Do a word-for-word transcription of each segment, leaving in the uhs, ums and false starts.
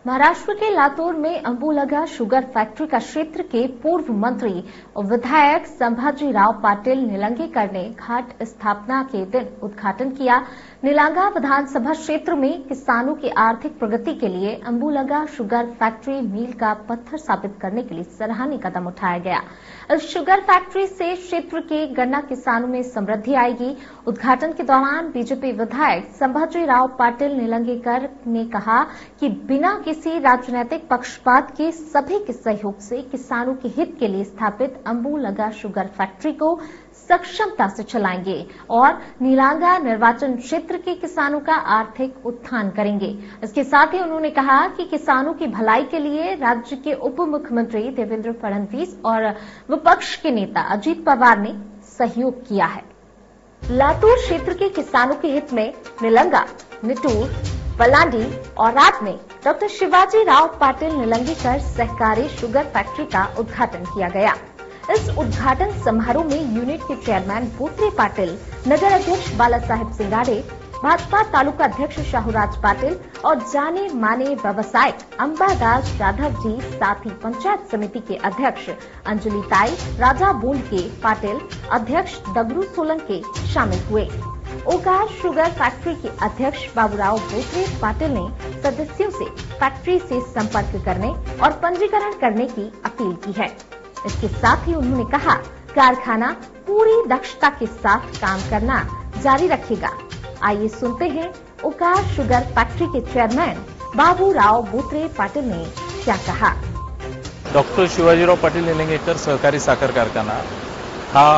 महाराष्ट्र के लातूर में Ambulga sugar factory का क्षेत्र के पूर्व मंत्री और विधायक संभाजी राव पाटिल निलंगेकर ने घाट स्थापना के दिन उद्घाटन किया। निलंगा विधानसभा क्षेत्र में किसानों की आर्थिक प्रगति के लिए अंबुलगा शुगर फैक्ट्री मील का पत्थर स्थापित करने के लिए सराहनीय कदम उठाया गया। इस शुगर फैक्ट्री से क्षेत्र के गन्ना किसानों में समृद्धि आएगी। उद्घाटन के दौरान बीजेपी विधायक संभाजी राव पाटिल निलंगेकर ने कहा कि बिना किसी राजनीतिक पक्षपात के सभी के सहयोग से किसानों के हित के लिए स्थापित अंबुलगा शुगर फैक्ट्री को सक्षमता से चलाएंगे और नीलांगा निर्वाचन क्षेत्र के किसानों का आर्थिक उत्थान करेंगे। इसके साथ ही उन्होंने कहा कि किसानों की भलाई के लिए राज्य के उप मुख्यमंत्री देवेंद्र फडणवीस और विपक्ष के नेता अजीत पवार ने सहयोग किया है। लातूर क्षेत्र के किसानों के हित में निलंगा, निटूर, पलांडी और रात में डॉक्टर शिवाजी राव पाटिल निलंगेकर सहकारी शुगर फैक्ट्री का उद्घाटन किया गया। इस उद्घाटन समारोह में यूनिट के चेयरमैन बोत्रे पाटिल, नगर अध्यक्ष बाला साहेब सिंगाड़े, भाजपा तालुका अध्यक्ष शाहूराज पाटिल और जाने माने व्यवसायिक अंबादास जाधव जी, साथ ही पंचायत समिति के अध्यक्ष अंजलि ताई, राजा बूंद के पाटिल, अध्यक्ष दगरू सोलंके शामिल हुए। ओकार शुगर फैक्ट्री के अध्यक्ष बाबूराव बोत्रे पाटिल ने सदस्यों से फैक्ट्री से संपर्क करने और पंजीकरण करने की अपील की है। इसके साथ ही उन्होंने कहा, कारखाना पूरी दक्षता के साथ काम करना जारी रखेगा। आइए सुनते हैं ओकार शुगर फैक्ट्री के चेयरमैन बाबूराव बोत्रे पाटिल ने क्या कहा। डॉक्टर शिवाजीराव पाटिल निलंगेकर सहकारी साखर कारखाना हा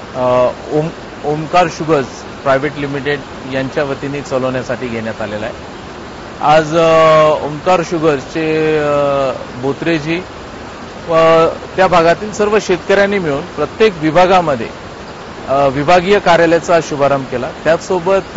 Om, Omkar sugars private limited यांच्या वतीने चालवण्यासाठी घेण्यात आलेला आहे। आज ओमकार शुगर्सचे बोत्रेजी व त्या भागातील सर्व शेतकऱ्यांनी मिळून प्रत्येक विभागामध्ये विभागीय कार्यालयाचा शुभारंभ केला। त्याचसोबत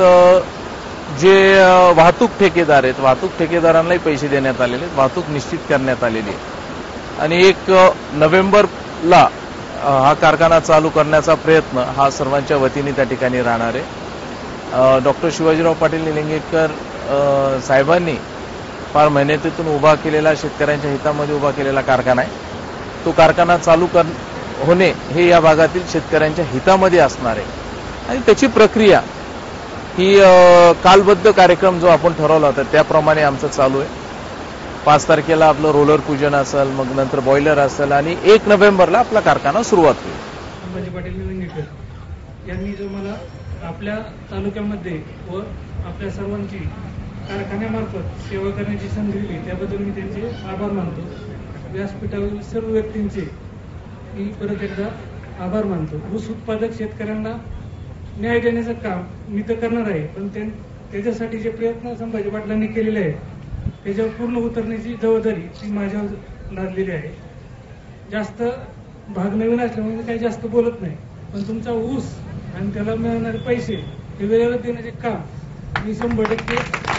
जे वाहतूक ठेकेदार आहेत, वाहतूक ठेकेदारांनाही पैसे देण्यात आलेले, वाहतूक निश्चित करण्यात आलेली आहे आणि एक नोव्हेंबरला हा कारखाना चालू करण्याचा प्रयत्न हा सर्वांच्या वतीने त्या ठिकाणी राहणार आहे। डॉक्टर शिवाजीराव पाटिल निलंगेकर साहेबांनी फार मेहनतीतून उभा केलेला, शेतकऱ्यांच्या हितामध्ये उभा केलेला कारखाना आहे। तो कारखाना चालू कर होणे हे या भागातील शेतकऱ्यांच्या हितामध्ये असणार आहे आणि त्याची प्रक्रिया ही कालबद्ध कार्यक्रम जो आपण ठरवला होता त्याप्रमाणे आमचं चालू आहे। पाच तारखेला आपलं रोलर पूजन असेल, मग नंतर बॉयलर असेल आणि एक नोव्हेंबरला आपला कारखाना सुरुवात होईल। संभाजी पाटील निलंगेकर यांनी जो मला आपल्या तालुक्यामध्ये व आपल्या सर्वांची कारखान्यामार्फत सेवा करण्याची संधी दिली त्याबद्दल मी त्यांचे आभार मानतो। व्यासपीठावरील सर्व व्यक्तींचे मी परत एकदा आभार मानतो। ऊस उत्पादक शेतकऱ्यांना न्याय देण्याचं काम मी तर करणार आहे, पण त्याच्यासाठी जे प्रयत्न संभाजी पाटलांनी केलेले आहेत त्याच्यावर पूर्ण उतरण्याची जबाबदारी ती माझ्यावर लादलेली आहे। जास्त भाग नवीन असल्यामुळे काही जास्त बोलत नाही, पण तुमचा ऊस आणि त्याला मिळणारे पैसे हे वेळेवर देण्याचे काम मी शंभर टक्के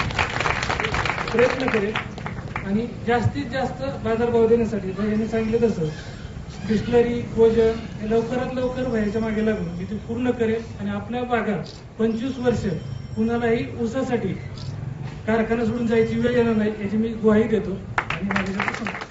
प्रयत्न करेन आणि जास्तीत जास्त बाजारभाव देण्यासाठी यांनी सांगितलं तसं डिस्टलरी भोजन हे लवकरात लवकर व्हायच्या मागे लागून मी ते पूर्ण करेन आणि आपल्या भागात पंचवीस वर्ष कुणालाही ऊसासाठी कारखाना सोडून जायची वेळ येणार नाही याची मी ग्वाही देतो आणि माझ्या